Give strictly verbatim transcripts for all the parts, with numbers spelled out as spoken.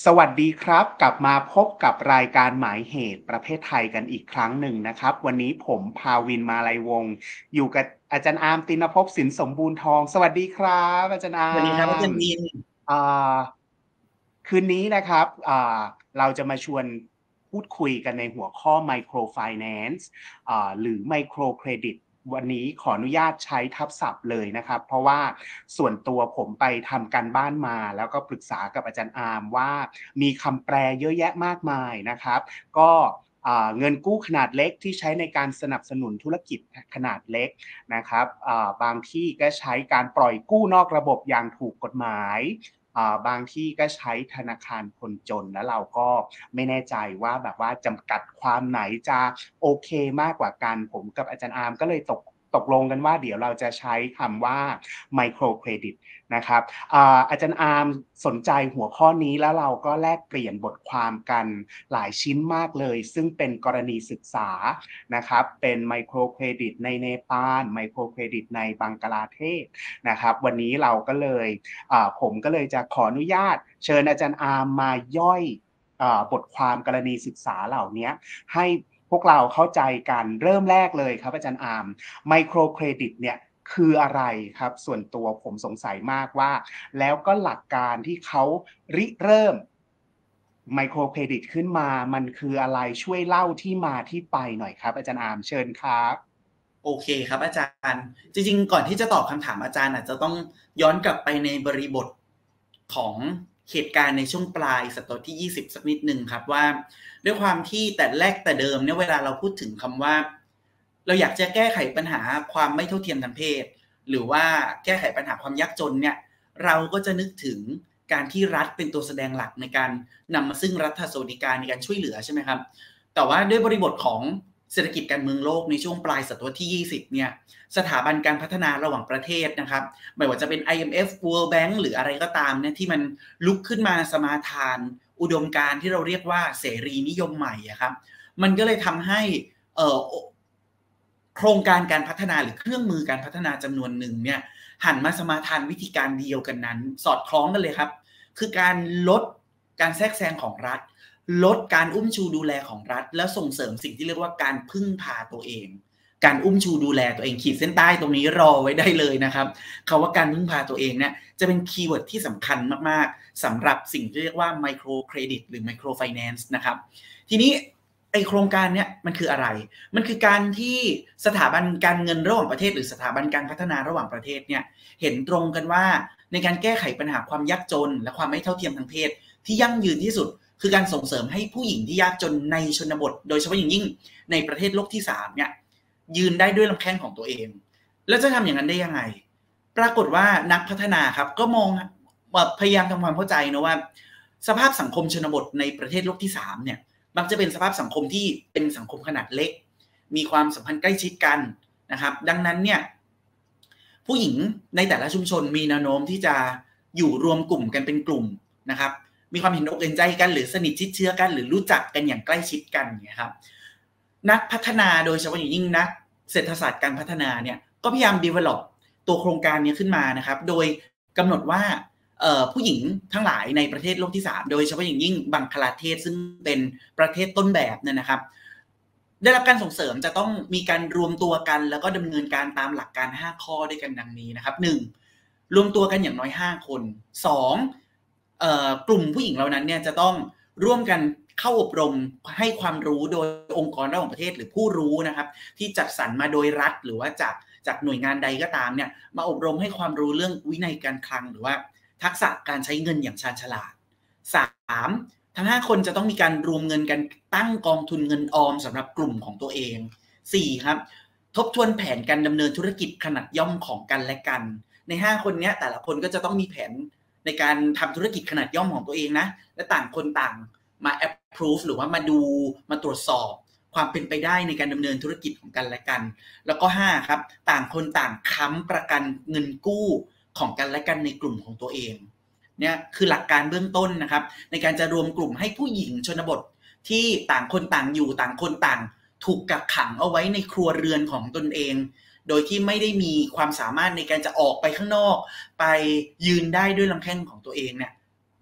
สวัสดีครับกลับมาพบกับรายการหมายเหตุประเภทไทยกันอีกครั้งหนึ่งนะครับวันนี้ผมภาวินมาลัยวงศ์อยู่กับอาจารย์อาร์มตินภพสินสมบูรณ์ทองสวัสดีครับอาจารย์อาสวัสดีครับอาร์มจารย์วินอ่าคืนนี้นะครับอ่าเราจะมาชวนพูดคุยกันในหัวข้อ Microfinance อ่าหรือ Microcredit วันนี้ขออนุญาตใช้ทับศัพท์เลยนะครับเพราะว่าส่วนตัวผมไปทำการบ้านมาแล้วก็ปรึกษากับอาจารย์อาร์มว่ามีคำแปลเยอะแยะมากมายนะครับก็เงินกู้ขนาดเล็กที่ใช้ในการสนับสนุนธุรกิจขนาดเล็กนะครับบางที่ก็ใช้การปล่อยกู้นอกระบบอย่างถูกกฎหมายบางที่ก็ใช้ธนาคารคนจนแล้วเราก็ไม่แน่ใจว่าแบบว่าจำกัดความไหนจะโอเคมากกว่ากันผมกับอาจารย์อาร์มก็เลยตกตกลงกันว่าเดี๋ยวเราจะใช้คำว่า micro credit นะครับอาจารย์อาร์มสนใจหัวข้อนี้แล้วเราก็แลกเปลี่ยนบทความกันหลายชิ้นมากเลยซึ่งเป็นกรณีศึกษานะครับเป็นไมโครเครดิตในเนปาลไมโครเครดิตในบังกลาเทศนะครับวันนี้เราก็เลยผมก็เลยจะขออนุญาตเชิญอาจารย์อาร์มมาย่อยบทความกรณีศึกษาเหล่านี้ให้พวกเราเข้าใจกันเริ่มแรกเลยครับอาจารย์อาร์มไมโครเครดิตเนี่ยคืออะไรครับส่วนตัวผมสงสัยมากว่าแล้วก็หลักการที่เขาริเริ่มไมโครเครดิตขึ้นมามันคืออะไรช่วยเล่าที่มาที่ไปหน่อยครับอาจารย์อาร์มเชิญครับโอเคครับอาจารย์จริงๆก่อนที่จะตอบคำถามอาจารย์อาจจะต้องย้อนกลับไปในบริบทของเหตุการณ์ในช่วงปลายศตวรรษที่ยี่สิบสักนิดนึงครับว่าด้วยความที่แต่แรกแต่เดิมเนี่ยเวลาเราพูดถึงคำว่าเราอยากจะแก้ไขปัญหาความไม่เท่าเทียมทางเพศหรือว่าแก้ไขปัญหาความยากจนเนี่ยเราก็จะนึกถึงการที่รัฐเป็นตัวแสดงหลักในการนำมาซึ่งรัฐสวัสดิการในการช่วยเหลือใช่ไหมครับแต่ว่าด้วยบริบทของเศรษฐกิจการเมืองโลกในช่วงปลายศตวรรษที่ยี่สิบเนี่ยสถาบันการพัฒนาระหว่างประเทศนะครับไม่ว่าจะเป็น ไอ เอ็ม เอฟ World Bank หรืออะไรก็ตามเนี่ยที่มันลุกขึ้นมาสมาทานอุดมการณ์ที่เราเรียกว่าเสรีนิยมใหม่ครับมันก็เลยทำให้เอ่อโครงการการพัฒนาหรือเครื่องมือการพัฒนาจำนวนหนึ่งเนี่ยหันมาสมาทานวิธีการเดียวกันนั้นสอดคล้องกันเลยครับคือการลดการแทรกแซงของรัฐลดการอุ้มชูดูแลของรัฐแล้วส่งเสริมสิ่งที่เรียกว่าการพึ่งพาตัวเองการอุ้มชูดูแลตัวเองขีดเส้นใต้ตรงนี้รอไว้ได้เลยนะครับคำว่าการพึ่งพาตัวเองเนี่ยจะเป็นคีย์เวิร์ดที่สำคัญมากๆสำหรับสิ่งที่เรียกว่าไมโครเครดิตหรือไมโครไฟแนนซ์นะครับทีนี้ไอโครงการเนี้ยมันคืออะไรมันคือการที่สถาบันการเงินระหว่างประเทศหรือสถาบันการพัฒนาระหว่างประเทศเนี่ยเห็นตรงกันว่าในการแก้ไขปัญหาความยากจนและความไม่เท่าเทียมทางเพศที่ยั่งยืนที่สุดคือการส่งเสริมให้ผู้หญิงที่ยากจนในชนบทโดยเฉพาะอย่างยิ่งในประเทศโลกที่สามเนี่ยยืนได้ด้วยลำแข้งของตัวเองแล้วจะทำอย่างนั้นได้ยังไงปรากฏว่านักพัฒนาครับก็มองพยายามทำความเข้าใจนะว่าสภาพสังคมชนบทในประเทศโลกที่สามเนี่ยมักจะเป็นสภาพสังคมที่เป็นสังคมขนาดเล็กมีความสัมพันธ์ใกล้ชิดกันนะครับดังนั้นเนี่ยผู้หญิงในแต่ละชุมชนมีแนวโน้มที่จะอยู่รวมกลุ่มกันเป็นกลุ่มนะครับมีความเห็นอกเห็นใจกันหรือสนิทชิดเชื้อกันหรือรู้จักกันอย่างใกล้ชิดกันเนี่ยครับนักพัฒนาโดยเฉพาะอย่างยิ่งนักเศรษฐศาสตร์การพัฒนาเนี่ยก็พยายาม develop ตัวโครงการนี้ขึ้นมานะครับโดยกำหนดว่าผู้หญิงทั้งหลายในประเทศโลกที่สามโดยเฉพาะอย่างยิ่งบังคลาเทศซึ่งเป็นประเทศต้นแบบเนี่ยนะครับได้รับการส่งเสริมจะต้องมีการรวมตัวกันแล้วก็ดำเนินการตามหลักการห้าข้อด้วยกันดังนี้นะครับหนึ่งรวมตัวกันอย่างน้อยห้าคนสองเอ่อกลุ่มผู้หญิงเหล่านั้นเนี่ยจะต้องร่วมกันเข้าอบรมให้ความรู้โดยองค์กรระหว่างประเทศหรือผู้รู้นะครับที่จัดสรรมาโดยรัฐหรือว่าจากจากหน่วยงานใดก็ตามเนี่ยมาอบรมให้ความรู้เรื่องวินัยการคลังหรือว่าทักษะการใช้เงินอย่างชาญฉลาดสามทั้งห้าคนจะต้องมีการรวมเงินกันตั้งกองทุนเงินออมสำหรับกลุ่มของตัวเองสี่ครับทบทวนแผนการดำเนินธุรกิจขนาดย่อมของกันและกันในห้าคนนี้แต่ละคนก็จะต้องมีแผนในการทำธุรกิจขนาดย่อมของตัวเองนะและต่างคนต่างมา approve หรือว่ามาดูมาตรวจสอบความเป็นไปได้ในการดำเนินธุรกิจของกันและกันแล้วก็ห้าครับต่างคนต่างค้ำประกันเงินกู้ของกันและกันในกลุ่มของตัวเองเนี่ยคือหลักการเบื้องต้นนะครับในการจะรวมกลุ่มให้ผู้หญิงชนบทที่ต่างคนต่างอยู่ต่างคนต่างถูกกักขังเอาไว้ในครัวเรือนของตนเองโดยที่ไม่ได้มีความสามารถในการจะออกไปข้างนอกไปยืนได้ด้วยลำแข้งของตัวเองเนี่ย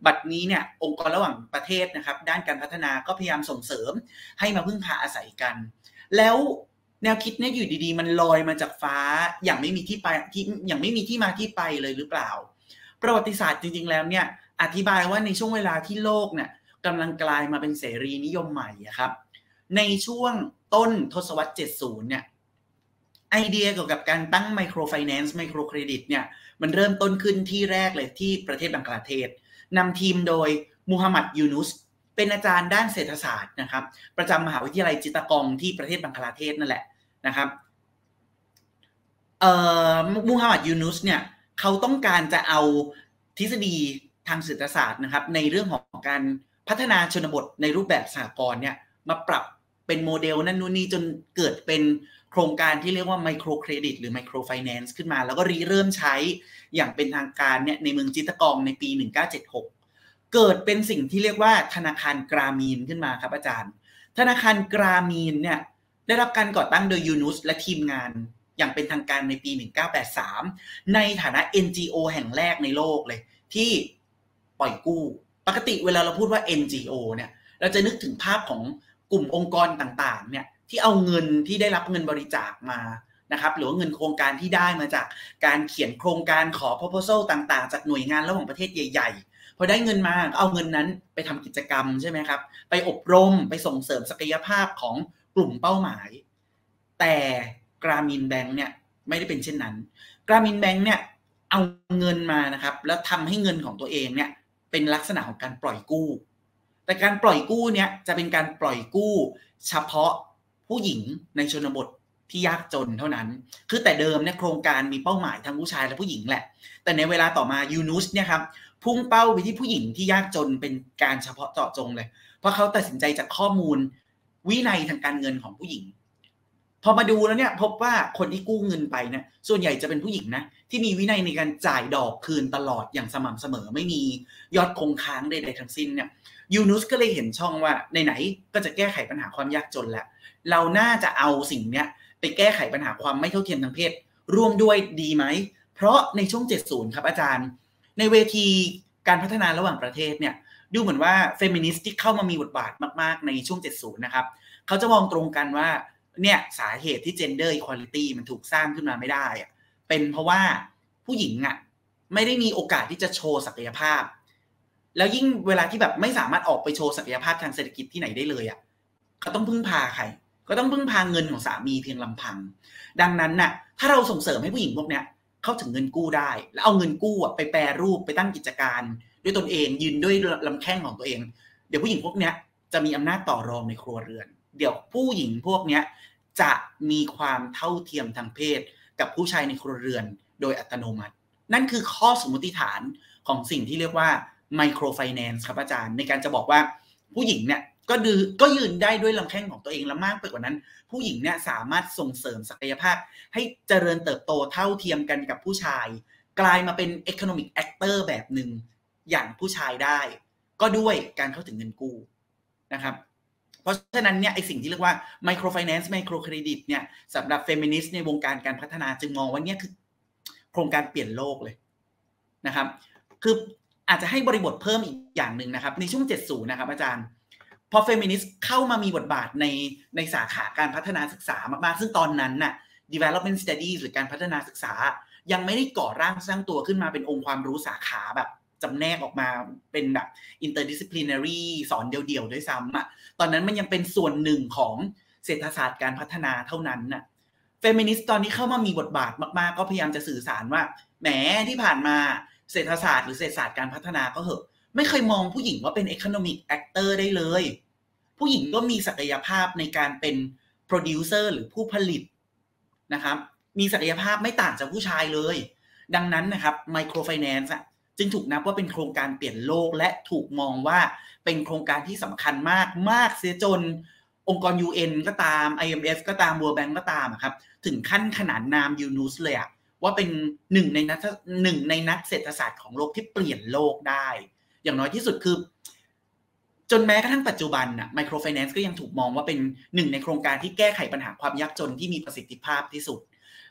บัดนี้เนี่ยองค์กรระหว่างประเทศนะครับด้านการพัฒนาก็พยายามส่งเสริมให้มาพึ่งพาอาศัยกันแล้วแนวคิดเนี่ยอยู่ดีๆมันลอยมาจากฟ้าอย่างไม่มีที่ไปที่อย่างไม่มีที่มาที่ไปเลยหรือเปล่าประวัติศาสตร์จริงๆแล้วเนี่ยอธิบายว่าในช่วงเวลาที่โลกเนี่ยกำลังกลายมาเป็นเสรีนิยมใหม่ครับในช่วงต้นทศวรรษเจ็ดสิบเนี่ยไอเดียเกี่ยวกับการตั้งไมโครไฟแนนซ์ไมโครเครดิตเนี่ยมันเริ่มต้นขึ้นที่แรกเลยที่ประเทศบังกลาเทศนำทีมโดยมูฮัมหมัดยูนุสเป็นอาจารย์ด้านเศรษฐศาสตร์นะครับประจำมหาวิทยาลัยจิตตกองที่ประเทศบังกลาเทศนั่นแหละนะครับเอ่อมูฮัมหมัดยูนุสเนี่ยเขาต้องการจะเอาทฤษฎีทางเศรษฐศาสตร์นะครับในเรื่องของการพัฒนาชนบทในรูปแบบสหกรณ์เนี่ยมาปรับเป็นโมเดลนั่นนู่นนี่จนเกิดเป็นโครงการที่เรียกว่าไมโครเครดิตหรือไมโครไฟแนนซ์ขึ้นมาแล้วก็ริเริ่มใช้อย่างเป็นทางการเนี่ยในเมืองจิตตกองในปีหนึ่งพันเก้าร้อยเจ็ดสิบหกเกิดเป็นสิ่งที่เรียกว่าธนาคารกรามีนขึ้นมาครับอาจารย์ธนาคารกรามีนเนี่ยได้รับการก่อตั้งโดยยูนุสและทีมงานอย่างเป็นทางการในปีหนึ่งพันเก้าร้อยแปดสิบสามในฐานะ เอ็น จี โอ แห่งแรกในโลกเลยที่ปล่อยกู้ปกติเวลาเราพูดว่า เอ็น จี โอ เนี่ยเราจะนึกถึงภาพของกลุ่มองค์กรต่างๆเนี่ยที่เอาเงินที่ได้รับเงินบริจาคมานะครับหรือว่าเงินโครงการที่ได้มาจากการเขียนโครงการขอ proposal ต่างๆจากหน่วยงานระหว่างประเทศใหญ่ๆพอได้เงินมาเอาเงินนั้นไปทำกิจกรรมใช่ไหมครับไปอบรมไปส่งเสริมศักยภาพของกลุ่มเป้าหมายแต่กรามีนแบงค์เนี่ยไม่ได้เป็นเช่นนั้นกรามีนแบงค์เนี่ยเอาเงินมานะครับแล้วทำให้เงินของตัวเองเนี่ยเป็นลักษณะของการปล่อยกู้แต่การปล่อยกู้เนี่ยจะเป็นการปล่อยกู้เฉพาะผู้หญิงในชนบทที่ยากจนเท่านั้นคือแต่เดิมเนี่ยโครงการมีเป้าหมายทั้งผู้ชายและผู้หญิงแหละแต่ในเวลาต่อมายูนุสเนี่ยครับพุ่งเป้าไปที่ผู้หญิงที่ยากจนเป็นการเฉพาะเจาะจงเลยเพราะเขาตัดสินใจจากข้อมูลวินัยทางการเงินของผู้หญิงพอมาดูแล้วเนี่ยพบว่าคนที่กู้เงินไปเนี่ยส่วนใหญ่จะเป็นผู้หญิงนะที่มีวินัยในการจ่ายดอกคืนตลอดอย่างสม่ำเสมอไม่มียอดคงค้างใดๆทั้งสิ้นเนี่ยยูนุสก็เลยเห็นช่องว่าไหนๆก็จะแก้ไขปัญหาความยากจนแล้วเราน่าจะเอาสิ่งเนี้ยไปแก้ไขปัญหาความไม่เท่าเทียมทางเพศร่วมด้วยดีไหมเพราะในช่วงเจ็ดสิบครับอาจารย์ในเวทีการพัฒนาระหว่างประเทศเนี่ยดูเหมือนว่าเฟมินิสต์ที่เข้ามามีบทบาทมากๆในช่วงเจ็ดสิบนะครับเขาจะมองตรงกันว่าเนี่ยสาเหตุที่ gender equality มันถูกสร้างขึ้นมาไม่ได้อะเป็นเพราะว่าผู้หญิงอ่ะไม่ได้มีโอกาสที่จะโชว์ศักยภาพแล้วยิ่งเวลาที่แบบไม่สามารถออกไปโชว์ศักยภาพทางเศรษฐกิจที่ไหนได้เลยอ่ะเขาต้องพึ่งพาใครก็ต้องพึ่งพาเงินของสามีเพียงลำพังดังนั้นน่ะถ้าเราส่งเสริมให้ผู้หญิงพวกเนี้ยเข้าถึงเงินกู้ได้แล้วเอาเงินกู้ไปแปรรูปไปตั้งกิจการด้วยตนเองยืนด้วยลำแข้งของตัวเองเดี๋ยวผู้หญิงพวกเนี้ยจะมีอำนาจต่อรองในครัวเรือนเดี๋ยวผู้หญิงพวกเนี้ยจะมีความเท่าเทียมทางเพศกับผู้ชายในครัวเรือนโดยอัตโนมัตินั่นคือข้อสมมติฐานของสิ่งที่เรียกว่าไมโครไฟแนนซ์ครับอาจารย์ในการจะบอกว่าผู้หญิงเนี่ยก็ดืก็ยืนได้ด้วยลำแข้งของตัวเองและมากไปกว่านั้นผู้หญิงเนี่ยสามารถส่งเสริมศักยภาพให้เจริญเติบโตเท่าเทียมกันกับผู้ชายกลายมาเป็น economic actor แบบหนึ่งอย่างผู้ชายได้ก็ด้วยการเข้าถึงเงินกู้นะครับเพราะฉะนั้นเนี่ยไอสิ่งที่เรียกว่าไมโครไฟแนนซ์ไมโครเครดิตเนี่ยสำหรับเฟมินิสต์ในวงการการพัฒนาจึงมองว่าเนี่ยคือโครงการเปลี่ยนโลกเลยนะครับคืออาจจะให้บริบทเพิ่มอีกอย่างหนึ่งนะครับในช่วงเจ็ดสิบนะครับอาจารย์พอเฟมินิสต์เข้ามามีบทบาทในในสาขาการพัฒนาศึกษามากๆซึ่งตอนนั้นน่ะ development studies หรือการพัฒนาศึกษายังไม่ได้ก่อร่างสร้างตัวขึ้นมาเป็นองค์ความรู้สาขาแบบจำแนกออกมาเป็นแบบ interdisciplinary สอนเดี่ยวๆด้วยซ้ำอ่ะตอนนั้นมันยังเป็นส่วนหนึ่งของเศรษฐศาสตร์การพัฒนาเท่านั้นน่ะเฟมินิสต์ตอนนี้เข้ามามีบทบาทมากๆก็พยายามจะสื่อสารว่าแหมที่ผ่านมาเศรษฐศาสตร์หรือเศรษฐศาสตร์การพัฒนาก็เหอะไม่เคยมองผู้หญิงว่าเป็น economic actor ได้เลยผู้หญิงก็มีศักยภาพในการเป็น producer หรือผู้ผลิตนะครับมีศักยภาพไม่ต่างจากผู้ชายเลยดังนั้นนะครับ microfinance อ่ะจึงถูกนับว่าเป็นโครงการเปลี่ยนโลกและถูกมองว่าเป็นโครงการที่สำคัญมากมากเสียจนองค์กร ยู เอ็น ก็ตาม ไอ เอ็ม เอฟ ก็ตาม World Bank ก็ตามครับถึงขั้นขนานนามยูนุสเลยอะว่าเป็นหนึ่งในนักหนึ่งในนักเศรษฐศาสตร์ของโลกที่เปลี่ยนโลกได้อย่างน้อยที่สุดคือจนแม้กระทั่งปัจจุบันน่ะ Microfinance ก็ยังถูกมองว่าเป็นหนึ่งในโครงการที่แก้ไขปัญหาความยากจนที่มีประสิทธิภาพที่สุด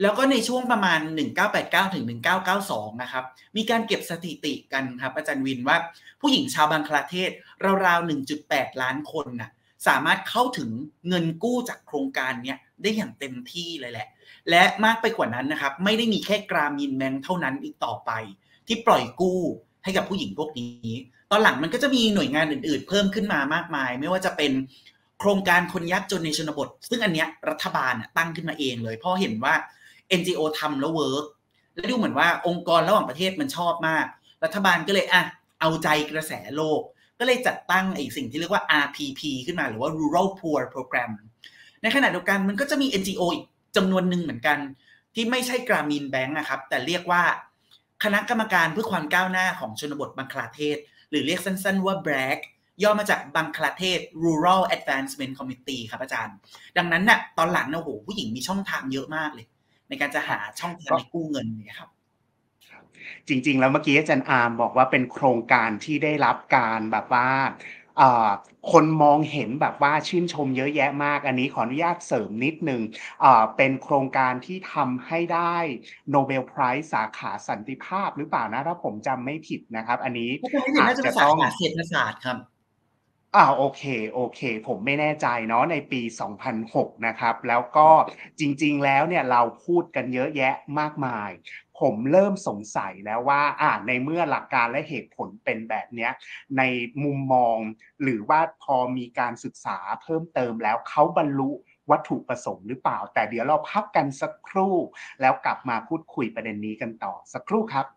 แล้วก็ในช่วงประมาณหนึ่งพันเก้าร้อยแปดสิบเก้าถึงหนึ่งพันเก้าร้อยเก้าสิบสองนะครับมีการเก็บสถิติกันครับอาจารย์วินว่าผู้หญิงชาวบังคลาเทศราวๆ หนึ่งจุดแปด ล้านคนน่ะสามารถเข้าถึงเงินกู้จากโครงการนี้ได้อย่างเต็มที่เลยแหละและมากไปกว่านั้นนะครับไม่ได้มีแค่กรามีนแบงค์เท่านั้นอีกต่อไปที่ปล่อยกู้ให้กับผู้หญิงพวกนี้ตอนหลังมันก็จะมีหน่วยงานอื่นๆเพิ่มขึ้นมามากมายไม่ว่าจะเป็นโครงการคนยากจนในชนบทซึ่งอันเนี้ยรัฐบาลตั้งขึ้นมาเองเลยเพราะเห็นว่า เอ็น จี โอ ทำแล้วเวิร์กและดูเหมือนว่าองค์กรระหว่างประเทศมันชอบมากรัฐบาลก็เลยอ่ะเอาใจกระแสโลกก็เลยจัดตั้งไอ้สิ่งที่เรียกว่า อาร์ พี พี ขึ้นมาหรือว่า Rural Poor Program ในขณะเดียวกันมันก็จะมี เอ็น จี โอ อีกจำนวนหนึ่งเหมือนกันที่ไม่ใช่กรามีนแบงค์นะครับแต่เรียกว่าคณะกรรมการเพื่อความก้าวหน้าของชนบทบังคลาเทศหรือเรียกสั้นๆว่า บี เอ ซี ย่อมาจากบังคลาเทศ Rural Advancement Committee ครับอาจารย์ดังนั้นน่ะตอนหลังนะโหผู้หญิงมีช่องทางเยอะมากเลยในการจะหาช่องทางในกู้เงินเนี่ยครับจริงๆแล้วเมื่อกี้อาจารย์อาร์มบอกว่าเป็นโครงการที่ได้รับการแบบว่าคนมองเห็นแบบว่าชื่นชมเยอะแยะมากอันนี้ขออนุญาตเสริมนิดนึงเป็นโครงการที่ทำให้ได้โนเบลไพรส์สาขาสันติภาพหรือเปล่านะถ้าผมจำไม่ผิดนะครับอันนี้อาจจะต้องสาขาเศรษฐศาสตร์ครับอ่าโอเคโอเคผมไม่แน่ใจเนาะในปีสองพันหกนะครับแล้วก็จริงๆแล้วเนี่ยเราพูดกันเยอะแยะมากมายผมเริ่มสงสัยแล้วว่าอ่าในเมื่อหลักการและเหตุผลเป็นแบบเนี้ยในมุมมองหรือว่าพอมีการศึกษาเพิ่มเติมแล้วเขาบรรลุวัตถุประสงค์หรือเปล่าแต่เดี๋ยวเราพักกันสักครู่แล้วกลับมาพูดคุยประเด็นนี้กันต่อสักครู่ครับ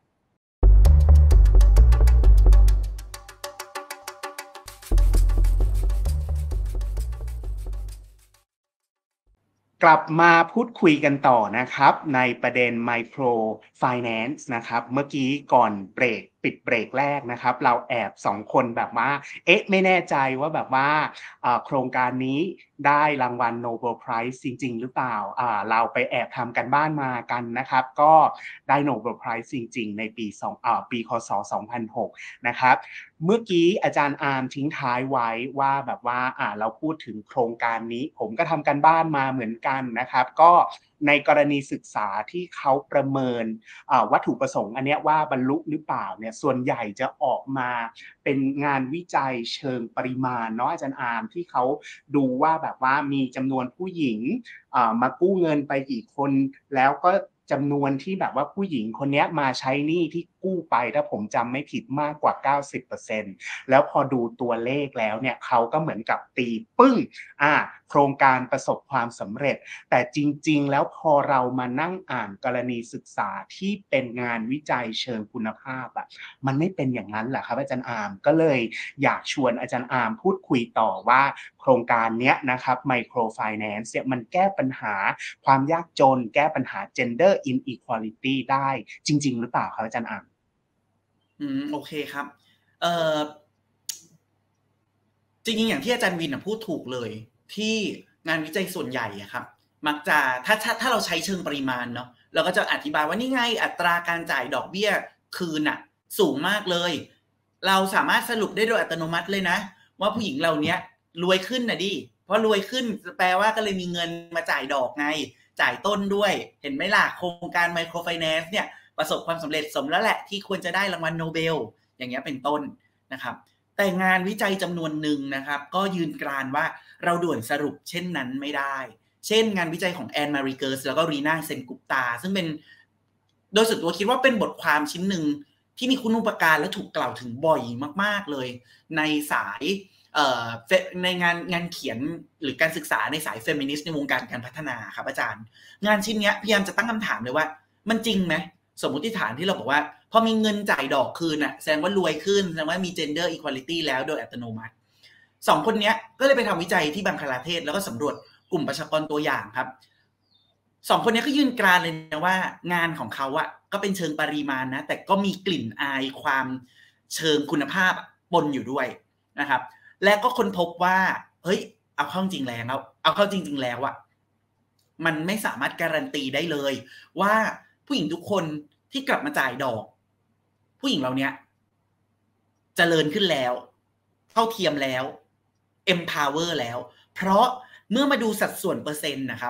กลับมาพูดคุยกันต่อนะครับในประเด็น Micro Finance นะครับเมื่อกี้ก่อนเบรกปิดเบรกแรกนะครับเราแอบสองคนแบบว่าเอ๊ะไม่แน่ใจว่าแบบว่าโครงการนี้ได้รางวัล Nobel Prize จริงๆหรือเปล่าเราไปแอบทำกันบ้านมากันนะครับก็ได้ Nobel Prize จริงๆในปี2ปีคศสองพันหกนะครับเมื่อกี้อาจารย์อาร์มทิ้งท้ายไว้ว่าแบบว่าอ่าเราพูดถึงโครงการนี้ผมก็ทำกันบ้านมาเหมือนกันนะครับก็ในกรณีศึกษาที่เขาประเมินวัตถุประสงค์อันนี้ว่าบรรลุหรือเปล่าเนี่ยส่วนใหญ่จะออกมาเป็นงานวิจัยเชิงปริมาณเนาะอาจารย์อาร์มที่เขาดูว่าแบบว่ามีจำนวนผู้หญิงมากู้เงินไปกี่คนแล้วก็จำนวนที่แบบว่าผู้หญิงคนนี้มาใช้หนี้ที่กู้ไปถ้าผมจำไม่ผิดมากกว่า เก้าสิบเปอร์เซ็นต์ แล้วพอดูตัวเลขแล้วเนี่ยเขาก็เหมือนกับตีปึ้งอ่าโครงการประสบความสำเร็จแต่จริงๆแล้วพอเรามานั่งอ่านกรณีศึกษาที่เป็นงานวิจัยเชิงคุณภาพอ่ะมันไม่เป็นอย่างนั้นแหละครับอาจารย์อาร์มก็เลยอยากชวนอาจารย์อาร์มพูดคุยต่อว่าโครงการนี้นะครับ Micro Finance เนี่ยมันแก้ปัญหาความยากจนแก้ปัญหา Gender Inequality ได้จริงๆหรือเปล่าครับอาจารย์อาร์มอืมโอเคครับเอ่อจริงๆอย่างที่อาจารย์วินพูดถูกเลยที่งานวิจัยส่วนใหญ่ครับมักจะถ้าถ้าถ้าเราใช้เชิงปริมาณเนาะเราก็จะอธิบายว่านี่ไงอัตราการจ่ายดอกเบี้ยคืนน่ะสูงมากเลยเราสามารถสรุปได้โดยอัตโนมัติเลยนะว่าผู้หญิงเหล่านี้รวยขึ้นนะดิเพราะรวยขึ้นแปลว่าก็เลยมีเงินมาจ่ายดอกไงจ่ายต้นด้วยเห็นไหมล่ะโครงการไมโครไฟแนนซ์เนี่ยประสบความสำเร็จสมแล้วแหละที่ควรจะได้รางวัลโนเบลอย่างเงี้ยเป็นต้นนะครับแต่งานวิจัยจำนวนหนึ่งนะครับก็ยืนกรานว่าเราด่วนสรุปเช่นนั้นไม่ได้เช่นงานวิจัยของแอนมารีเกิร์สแล้วก็รีนาเซนกุปตาซึ่งเป็นโดยส่วนตัวคิดว่าเป็นบทความชิ้นหนึ่งที่มีคุณูปการและถูกกล่าวถึงบ่อยมากๆเลยในสายในงานงานเขียนหรือการศึกษาในสายเฟมินิสต์ในวงการการพัฒนาครับอาจารย์งานชิ้นนี้พยายามจะตั้งคำถามเลยว่ามันจริงไหมสมมติฐานที่เราบอกว่าพอมีเงินจ่ายดอกคืนน่ะแสดงว่ารวยขึ้นแสดงว่ามี gender equality แล้วโดยอัตโนมัติสองคนนี้ก็เลยไปทำวิจัยที่บังคลาเทศแล้วก็สำรวจกลุ่มประชากรตัวอย่างครับสองคนนี้ก็ยืนกรานเลยนะว่างานของเขาอะก็เป็นเชิงปริมาณนะแต่ก็มีกลิ่นอายความเชิงคุณภาพปนอยู่ด้วยนะครับและก็ค้นพบว่าเฮ้ยเอาเข้าจริงแล้วเอาเข้าจริงๆแล้วอะมันไม่สามารถการันตีได้เลยว่าผู้หญิงทุกคนที่กลับมาจ่ายดอกผู้หญิงเหล่านี้เจริญขึ้นแล้วเท่าเทียมแล้ว empower แล้วเพราะเมื่อมาดูสัดส่วนเปอร์เซ็นต์นะครับ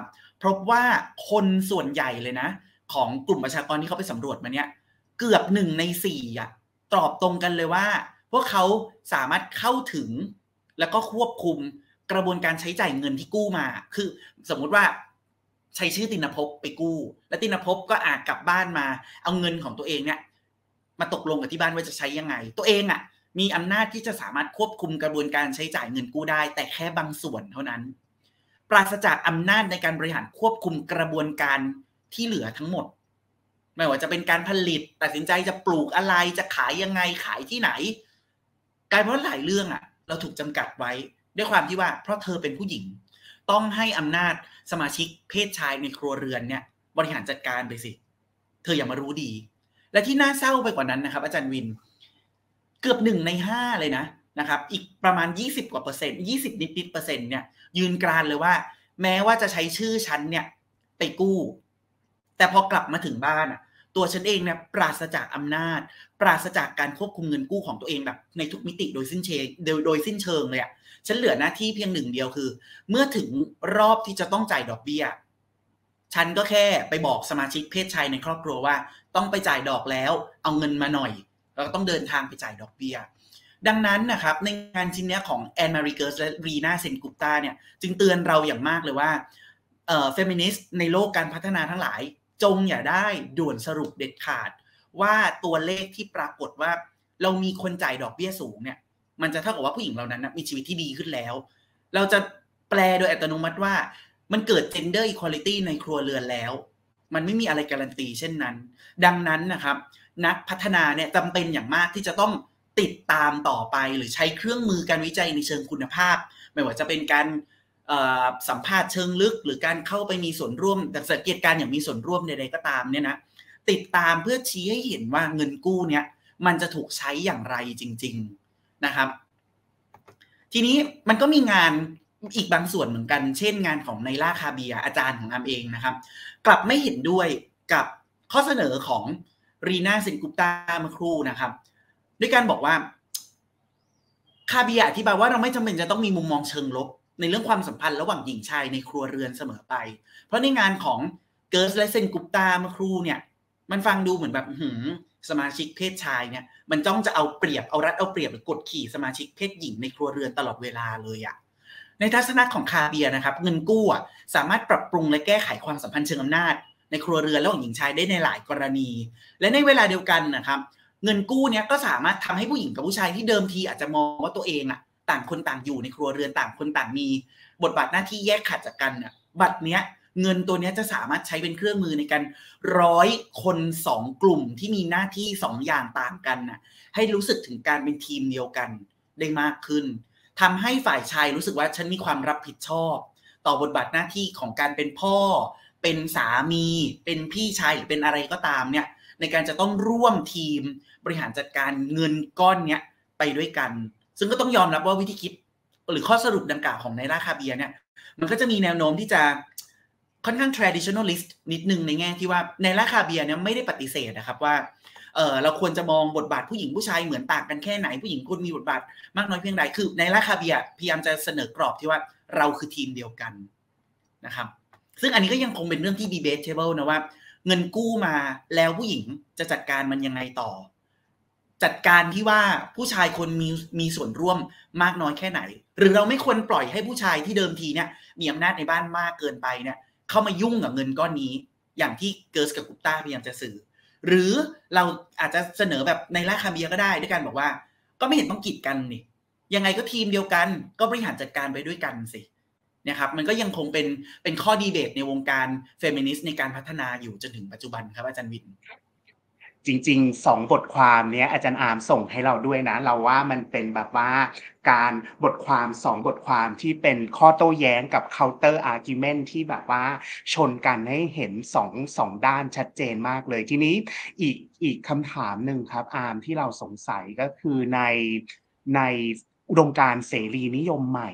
พบว่าคนส่วนใหญ่เลยนะของกลุ่มประชากรที่เขาไปสำรวจมาเนี่ยเกือบหนึ่งในสี่อ่ะตอบตรงกันเลยว่าพวกเขาสามารถเข้าถึงแล้วก็ควบคุมกระบวนการใช้จ่ายเงินที่กู้มาคือสมมุติว่าใช้ชื่อตินภพไปกู้แล้วตินภพก็อาจกลับบ้านมาเอาเงินของตัวเองเนี่ยมาตกลงกับที่บ้านว่าจะใช้ยังไงตัวเองอ่ะมีอำนาจที่จะสามารถควบคุมกระบวนการใช้จ่ายเงินกู้ได้แต่แค่บางส่วนเท่านั้นปราศจากอำนาจในการบริหารควบคุมกระบวนการที่เหลือทั้งหมดไม่ว่าจะเป็นการผลิตตัดสินใจจะปลูกอะไรจะขายยังไงขายที่ไหนกลายเป็นว่าหลายเรื่องอ่ะเราถูกจำกัดไว้ด้วยความที่ว่าเพราะเธอเป็นผู้หญิงต้องให้อำนาจสมาชิกเพศชายในครัวเรือนเนี่ยบริหารจัดการไปสิเธออย่ามารู้ดีและที่น่าเศร้าไปกว่านั้นนะครับอาจารย์วินเกือบหนึ่งในห้าเลยนะนะครับอีกประมาณยี่สิบกว่าเปอร์เซ็นต์ยี่สิบนิดๆเปอร์เซ็นต์เนี่ยยืนกรานเลยว่าแม้ว่าจะใช้ชื่อฉันเนี่ยไปกู้แต่พอกลับมาถึงบ้านอ่ะตัวฉันเองเนี่ยปราศจากอำนาจปราศจากการควบคุมเงินกู้ของตัวเองแบบในทุกมิติโดยสิ้นเชิงโดยโดยสิ้นเชิงเลยอ่ะฉันเหลือหน้าที่เพียงหนึ่งเดียวคือเมื่อถึงรอบที่จะต้องจ่ายดอกเบี้ยฉันก็แค่ไปบอกสมาชิกเพศชายในครอบครัวว่าต้องไปจ่ายดอกแล้วเอาเงินมาหน่อยแล้วก็ต้องเดินทางไปจ่ายดอกเบี้ยดังนั้นนะครับในงานชิ้นนี้ของแอนมารีเกิร์สและรีนาเซนกุปตาเนี่ยจึงเตือนเราอย่างมากเลยว่าเอ่อเฟมินิสต์ในโลกการพัฒนาทั้งหลายจงอย่าได้ด่วนสรุปเด็ดขาดว่าตัวเลขที่ปรากฏว่าเรามีคนจ่ายดอกเบี้ยสูงเนี่ยมันจะเท่ากับว่าผู้หญิงเหล่านั้นมีชีวิตที่ดีขึ้นแล้วเราจะแปลโดยอัตโนมัติว่ามันเกิด gender equality ในครัวเรือนแล้วมันไม่มีอะไรการันตีเช่นนั้นดังนั้นนะครับนักพัฒนาเนี่ยจำเป็นอย่างมากที่จะต้องติดตามต่อไปหรือใช้เครื่องมือการวิจัยในเชิงคุณภาพไม่ว่าจะเป็นการสัมภาษณ์เชิงลึกหรือการเข้าไปมีส่วนร่วมสังเกตการอย่างมีส่วนร่วมใดๆก็ตามเนี่ยนะติดตามเพื่อชี้ให้เห็นว่าเงินกู้เนี่ยมันจะถูกใช้อย่างไรจริงๆนะครับทีนี้มันก็มีงานอีกบางส่วนเหมือนกันเช่นงานของไนล่าคาเบียอาจารย์ของอามเองนะครับกลับไม่เห็นด้วยกับข้อเสนอของรีนาเซนกุปตาเมื่อครู่นะครับด้วยการบอกว่าคาเบียอธิบายว่าเราไม่จำเป็นจะต้องมีมุมมองเชิงลบในเรื่องความสัมพันธ์ระหว่างหญิงชายในครัวเรือนเสมอไปเพราะในงานของเกิร์สและเซนกุปตาเมื่อครู่เนี่ยมันฟังดูเหมือนแบบหืมสมาชิกเพศชายเนี่ยมันจ้องจะเอาเปรียบเอารัดเอาเปรียบหรือกดขี่สมาชิกเพศหญิงในครัวเรือนตลอดเวลาเลยอะในทัศนะของคาเบียนะครับเงินกู้อ่ะสามารถปรับปรุงและแก้ไขความสัมพันธ์เชิงอำนาจในครัวเรือนระหว่างหญิงชายได้ในหลายกรณีและในเวลาเดียวกันนะครับเงินกู้เนี้ยก็สามารถทำให้ผู้หญิงกับผู้ชายที่เดิมทีอาจจะมองว่าตัวเองอ่ะต่างคนต่างอยู่ในครัวเรือนต่างคนต่างมีบทบาทหน้าที่แยกขัดจากกันอ่ะบัตรเนี้ยเงินตัวนี้จะสามารถใช้เป็นเครื่องมือในการร้อยคนสองกลุ่มที่มีหน้าที่สองอย่างต่างกันน่ะให้รู้สึกถึงการเป็นทีมเดียวกันได้มากขึ้นทำให้ฝ่ายชายรู้สึกว่าฉันมีความรับผิดชอบต่อบทบาทหน้าที่ของการเป็นพ่อเป็นสามีเป็นพี่ชายหรือเป็นอะไรก็ตามเนี่ยในการจะต้องร่วมทีมบริหารจัดการเงินก้อนเนี้ยไปด้วยกันซึ่งก็ต้องยอมรับว่าวิธีคิดหรือข้อสรุปดังกล่าวของไนล่าคาเบียเนี่ยมันก็จะมีแนวโน้มที่จะค่อนข้าง traditionalist นิดนึงในแง่ที่ว่าไนล่าคาเบียเนี่ยไม่ได้ปฏิเสธนะครับว่าเออเราควรจะมองบทบาทผู้หญิงผู้ชายเหมือนต่างกันแค่ไหนผู้หญิงควรมีบทบาทมากน้อยเพียงใดคือไนล่าคาเบียพยายามจะเสนอกรอบที่ว่าเราคือทีมเดียวกันนะครับซึ่งอันนี้ก็ยังคงเป็นเรื่องที่ debatable นะว่าเงินกู้มาแล้วผู้หญิงจะจัดการมันยังไงต่อจัดการที่ว่าผู้ชายคนมีมีส่วนร่วมมากน้อยแค่ไหนหรือเราไม่ควรปล่อยให้ผู้ชายที่เดิมทีเนี่ยมีอำนาจในบ้านมากเกินไปเนี่ยเข้ามายุ่งกับเงินก้อนนี้อย่างที่เกิร์สกับกุปตาพยายามจะสื่อหรือเราอาจจะเสนอแบบในราคาเบียก็ได้ด้วยกันบอกว่าก็ไม่เห็นต้องกีดกันนี่ยังไงก็ทีมเดียวกันก็บริหารจัดการไปด้วยกันสินะครับมันก็ยังคงเป็นเป็นข้อดีเบตในวงการเฟมินิสต์ในการพัฒนาอยู่จนถึงปัจจุบันครับอาจารย์วินจริงๆสองบทความนี้อาจารย์อาร์มส่งให้เราด้วยนะเราว่ามันเป็นแบบว่าการบทความสองบทความที่เป็นข้อโต้แย้งกับ counter argument ที่แบบว่าชนกันให้เห็นสองสองด้านชัดเจนมากเลยทีนี้อีกอีกคำถามหนึ่งครับอาร์มที่เราสงสัยก็คือในในอุดมการณ์เสรีนิยมใหม่อ่ะ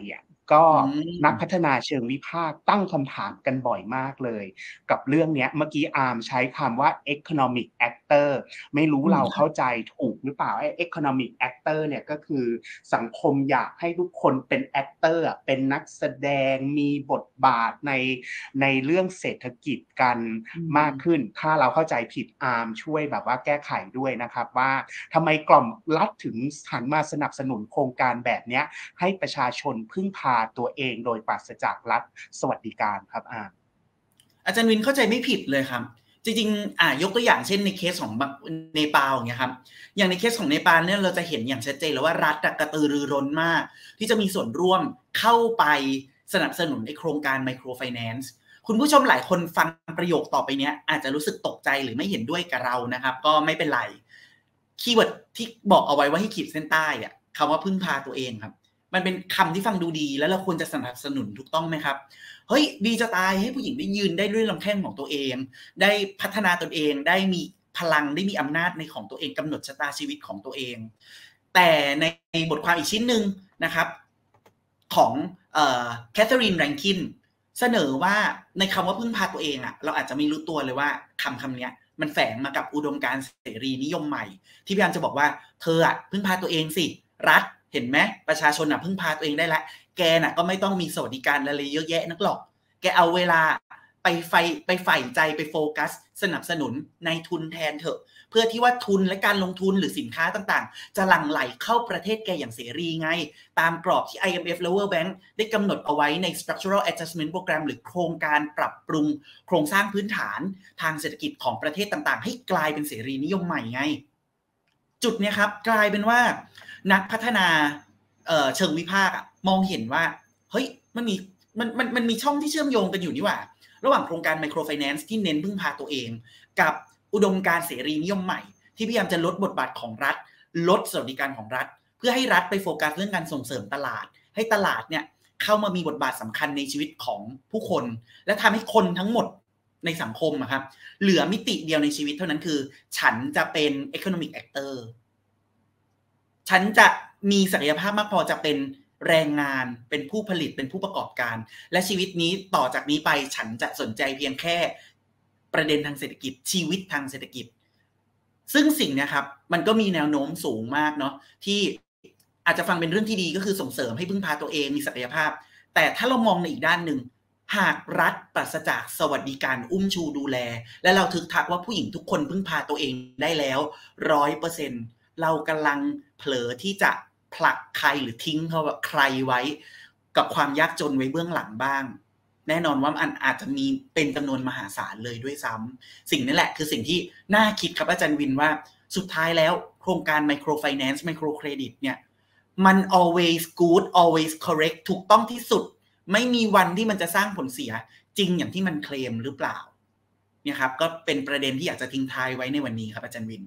ก็นักพัอืมฒนาเชิงวิพากษ์ตั้งคำถามกันบ่อยมากเลย กับเรื่องเนี้ยเมื่อกี้อาร์มใช้คำว่า economic actor ไม่รู้อืมเราเข้าค่ะใจถูกหรือเปล่าไอ้ economic actor เนี่ยก็คือสังคมอยากให้ทุกคนเป็น actor อะเป็นนักแสดงมีบทบาทในในเรื่องเศรษฐกิจกันอืมากขึ้มนถ้าเราเข้าใจผิดอาร์มช่วยแบบว่าแก้ไขด้วยนะครับว่าทำไมกล่อมรัฐถึงหันมาสนับสนุนโครงการแบบเนี้ยให้ประชาชนพึ่งพาตัวเองโดยปราศจากรัฐสวัสดิการครับอาร์มอาจารย์วินเข้าใจไม่ผิดเลยครับจริงๆอ่ายกตัวอย่างเช่นในเคสของเนปาลอย่างเงี้ยครับอย่างในเคสของเนปาลเนี่ยเราจะเห็นอย่างชัดเจนเลยว่ารัฐกระตือรือร้นมากที่จะมีส่วนร่วมเข้าไปสนับสนุนในโครงการไมโครไฟแนนซ์คุณผู้ชมหลายคนฟังประโยคต่อไปเนี้ยอาจจะรู้สึกตกใจหรือไม่เห็นด้วยกับเรานะครับก็ไม่เป็นไรคีย์เวิร์ดที่บอกเอาไว้ว่าให้ขีดเส้นใต้อะคำว่าพึ่งพาตัวเองครับมันเป็นคำที่ฟังดูดีแล้วเราควรจะสนับสนุนถูกต้องไหมครับ เฮ้ยดีจะตายให้ผู้หญิงได้ยืนได้ด้วยลำแข้งของตัวเองได้พัฒนาตนเองได้มีพลังได้มีอำนาจในของตัวเองกำหนดชะตาชีวิตของตัวเองแต่ในบทความอีกชิ้นหนึ่งนะครับของแคทเธอรีนแรงคินเสนอว่าในคำว่าพึ่งพาตัวเองอะเราอาจจะไม่รู้ตัวเลยว่าคำคำนี้มันแฝงมากับอุดมการณ์เสรีนิยมใหม่ที่พยายามจะบอกว่าเธออะพึ่งพาตัวเองสิรัฐเห็นไหมประชาชนอะพึ่งพาตัวเองได้แล้วแกน่ะก็ไม่ต้องมีสวัสดิการอะไรเยอะแยะนักหรอกแกเอาเวลาไปไฟไปใฝ่ใจไปโฟกัสสนับสนุนในทุนแทนเถอะเพื่อที่ว่าทุนและการลงทุนหรือสินค้าต่างๆจะหลั่งไหลเข้าประเทศแกอย่างเสรีไงตามกรอบที่ ไอ เอ็ม เอฟ และ World Bank ได้กำหนดเอาไว้ใน Structural Adjustment Program หรือโครงการปรับปรุงโครงสร้างพื้นฐานทางเศรษฐกิจของประเทศต่างๆให้กลายเป็นเสรีนิยมใหม่ไงจุดนี้ครับกลายเป็นว่านักพัฒนาเชิงวิพากษ์มองเห็นว่าเฮ้ยมันมีมันมันมันมีช่องที่เชื่อมโยงกันอยู่นี่หว่าระหว่างโครงการไมโครไฟแนนซ์ที่เน้นพึ่งพาตัวเองกับอุดมการณ์เสรีนิยมใหม่ที่พยายามจะลดบทบาทของรัฐลดสวัสดิการของรัฐเพื่อให้รัฐไปโฟกัสเรื่องการส่งเสริมตลาดให้ตลาดเนี่ยเข้ามามีบทบาทสำคัญในชีวิตของผู้คนและทำให้คนทั้งหมดในสังคมอะครับเหลือมิติเดียวในชีวิตเท่านั้นคือฉันจะเป็น economic actor ฉันจะมีศักยภาพมากพอจะเป็นแรงงานเป็นผู้ผลิตเป็นผู้ประกอบการและชีวิตนี้ต่อจากนี้ไปฉันจะสนใจเพียงแค่ประเด็นทางเศรษฐกิจชีวิตทางเศรษฐกิจซึ่งสิ่งนี้ครับมันก็มีแนวโน้มสูงมากเนาะที่อาจจะฟังเป็นเรื่องที่ดีก็คือส่งเสริมให้พึ่งพาตัวเองมีศักยภาพแต่ถ้าเรามองในอีกด้านหนึ่งหากรัฐปราศจากสวัสดิการอุ้มชูดูแลและเราทึกทักว่าผู้หญิงทุกคนพึ่งพาตัวเองได้แล้วร้อยเปอร์เซ็นต์เรากำลังเผลอที่จะผลักใครหรือทิ้งเขาใครไว้กับความยากจนไว้เบื้องหลังบ้างแน่นอนว่ามันอาจจะมีเป็นจำนวนมหาศาลเลยด้วยซ้ำสิ่งนี้แหละคือสิ่งที่น่าคิดครับอาจารย์วินว่าสุดท้ายแล้วโครงการ micro finance micro credit เนี่ยมัน always good always correct ถูกต้องที่สุดไม่มีวันที่มันจะสร้างผลเสียจริงอย่างที่มันเคลมหรือเปล่าเนี่ยครับก็เป็นประเด็นที่อยากจะทิ้งท้ายไว้ในวันนี้ครับอาจารย์วิน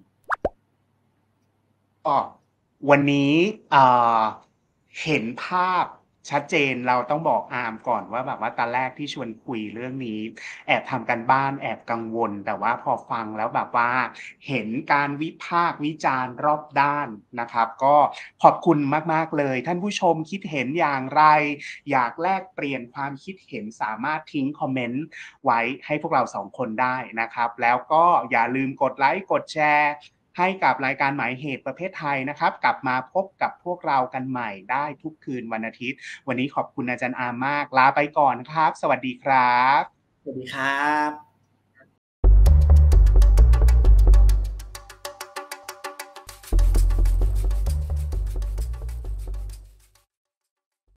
ก็วันนี้เห็นภาพชัดเจนเราต้องบอกอาร์มก่อนว่าแบบว่าตอนแรกที่ชวนคุยเรื่องนี้แอบทำกันบ้านแอบกังวลแต่ว่าพอฟังแล้วแบบว่าเห็นการวิพากษ์วิจารณ์รอบด้านนะครับก็ขอบคุณมากๆเลยท่านผู้ชมคิดเห็นอย่างไรอยากแลกเปลี่ยนความคิดเห็นสามารถทิ้งคอมเมนต์ไว้ให้พวกเราสองคนได้นะครับแล้วก็อย่าลืมกดไลค์กดแชร์ให้กับรายการหมายเหตุประเภทไทยนะครับกลับมาพบกับพวกเรากันใหม่ได้ทุกคืนวันอาทิตย์วันนี้ขอบคุณอาจารย์อาร์มมากลาไปก่อนครับสวัสดีครับสวัสดีครับ